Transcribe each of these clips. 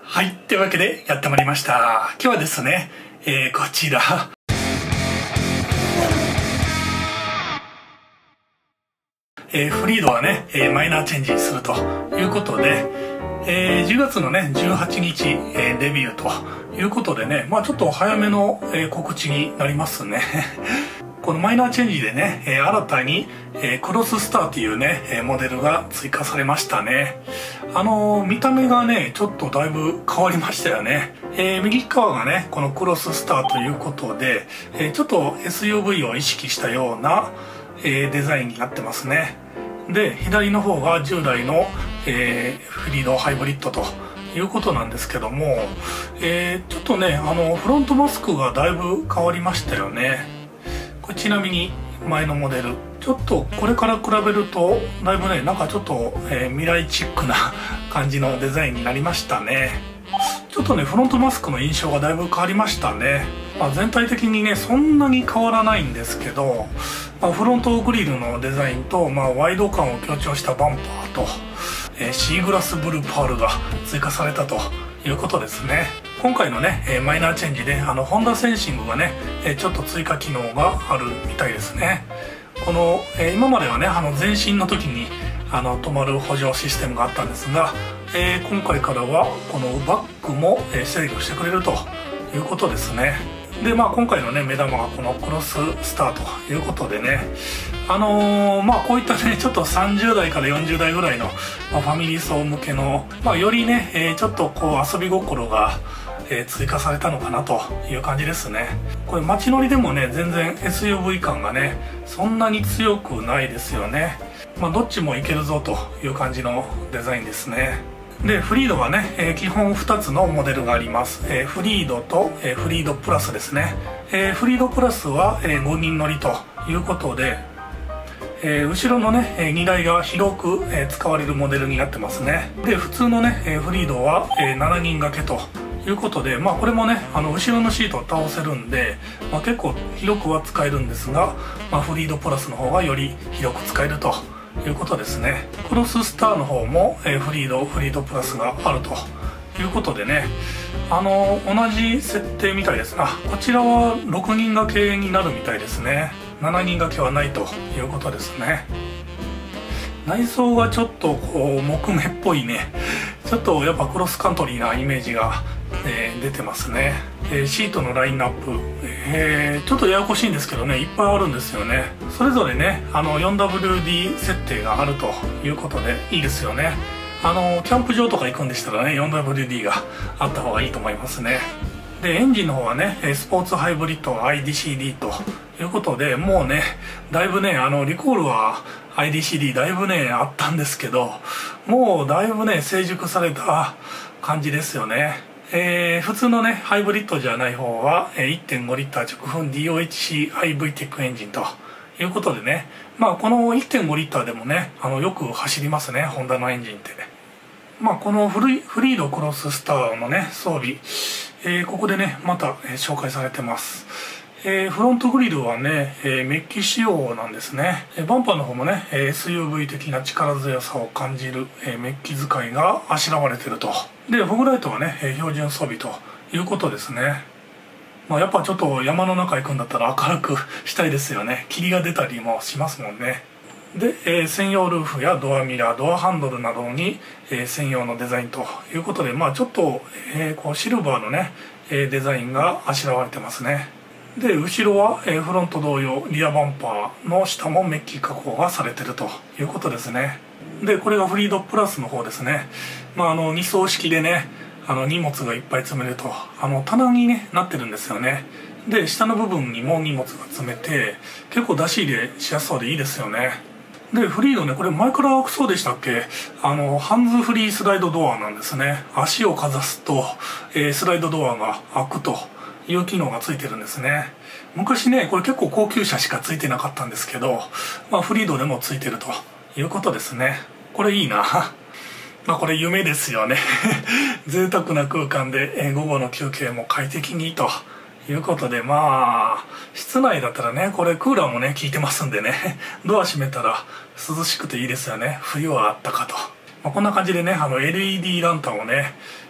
はい。というわけでやってまいりました。今日はですね、こちら。フリードはね、マイナーチェンジするということで、10月のね、18日、デビューということでね、ちょっと早めの、告知になりますね。このマイナーチェンジでね、新たに、クロススターというね、モデルが追加されましたね。見た目がね、ちょっとだいぶ変わりましたよね。右側がね、このクロススターということで、ちょっと SUV を意識したような、デザインになってますね。で、左の方が従来の、フリードハイブリッドということなんですけども、ちょっとね、フロントマスクがだいぶ変わりましたよね。これちなみに前のモデルちょっとこれから比べるとだいぶね、なんかちょっと、未来チックな感じのデザインになりましたね。ちょっとね、フロントマスクの印象がだいぶ変わりましたね。全体的にねそんなに変わらないんですけど、フロントグリルのデザインと、ワイド感を強調したバンパーと、シーグラスブルーパールが追加されたということですね。今回のね、マイナーチェンジでホンダセンシングがね、ちょっと追加機能があるみたいですね。この、今まではね前進の時に止まる補助システムがあったんですが、今回からはこのバックも、制御してくれるということですね。で今回のね目玉がこのクロススターということでね、こういったねちょっと30代から40代ぐらいの、ファミリー層向けの、よりね、ちょっとこう遊び心が追加されたのかなという感じですね。これ街乗りでもね全然 SUV 感がねそんなに強くないですよね。どっちもいけるぞという感じのデザインですね。でフリードはね、基本2つのモデルがあります。フリードと、フリードプラスですね。フリードプラスは、5人乗りということで、後ろのね荷台が広く、使われるモデルになってますね。で普通のねフリードは、7人掛けということで、これもね後ろのシートを倒せるんで、結構広くは使えるんですが、フリードプラスの方がより広く使えるということですね。クロススターの方も、フリードプラスがあるということでね、同じ設定みたいですが、こちらは6人掛けになるみたいですね。7人掛けはないということですね。内装がちょっとこう木目っぽいね、ちょっとやっぱクロスカントリーなイメージが、出てますね。シートのラインナップ、ちょっとややこしいんですけどね、いっぱいあるんですよね。それぞれね4WD 設定があるということでいいですよね。キャンプ場とか行くんでしたらね 4WD があった方がいいと思いますね。でエンジンの方はねスポーツハイブリッド IDCD ということで、もうねだいぶねリコールは IDCD だいぶねあったんですけど、もうだいぶね成熟された感じですよね。普通のねハイブリッドじゃない方は 1.5 リッター直噴 DOHC-iVTEC エンジンということでね、この 1.5 リッターでもねよく走りますね、ホンダのエンジンってね。このフリードクロススターのね装備、ここでねまた、紹介されてます。フロントグリルはね、メッキ仕様なんですね。バンパーの方もね SUV 的な力強さを感じる、メッキ使いがあしらわれてると。でフォグライトはね標準装備ということですね。やっぱちょっと山の中行くんだったら明るくしたいですよね。霧が出たりもしますもんね。で、専用ルーフやドアミラー、ドアハンドルなどに、専用のデザインということで、ちょっと、こうシルバーのねデザインがあしらわれてますね。で後ろは、フロント同様リアバンパーの下もメッキ加工がされてるということですね。でこれがフリードプラスの方ですね。2層式でね荷物がいっぱい積めると棚に、ね、なってるんですよね。で下の部分にも荷物が積めて結構出し入れしやすそうでいいですよね。でフリードねこれ前から開くそうでしたっけ、ハンズフリースライドドアなんですね。足をかざすと、スライドドアが開くという機能がついてるんですね。昔ねこれ結構高級車しかついてなかったんですけど、フリードでもついてるということですね。これいいな。これ夢ですよね。贅沢な空間で、午後の休憩も快適にということで、室内だったらねこれクーラーもね効いてますんでね、ドア閉めたら涼しくていいですよね。冬はあったかと。こんな感じでねLED ランタンをね、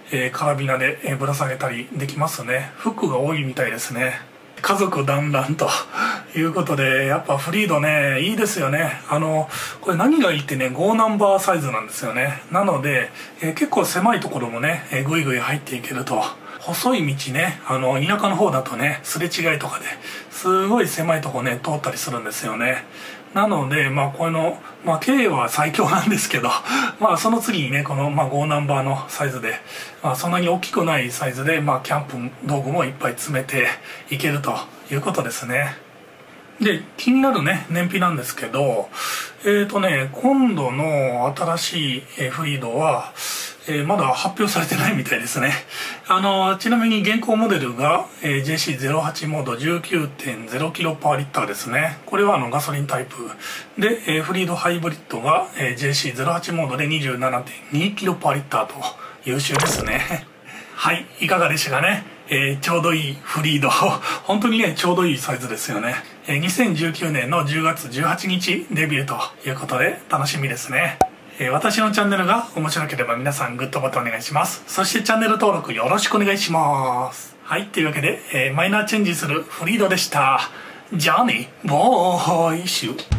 カラビナで、ぶら下げたりできますね。フックが多いみたいですね。家族団らんということで、やっぱフリードね、いいですよね。これ何がいいってね、5ナンバーサイズなんですよね。なので、結構狭いところもね、ぐいぐい入っていけると。細い道ね、田舎の方だとね、すれ違いとかですごい狭いとこね、通ったりするんですよね。なので、この、K は最強なんですけど、その次にね、この、5ナンバーのサイズで、そんなに大きくないサイズで、キャンプ道具もいっぱい詰めていけるということですね。で、気になるね、燃費なんですけど、今度の新しいフリードは、まだ発表されてないみたいですね。ちなみに現行モデルが、JC08 モード 19.0 キロパーリッターですね。これはガソリンタイプ。で、フリードハイブリッドが、JC08 モードで 27.2 キロパーリッターと優秀ですね。はい、いかがでしたかね。ちょうどいいフリード。本当にね、ちょうどいいサイズですよね。2019年の10月18日デビューということで楽しみですね。私のチャンネルが面白ければ皆さんグッドボタンお願いします。そしてチャンネル登録よろしくお願いします。はい、というわけで、マイナーチェンジするフリードでした。じゃあね、ボーイシュ。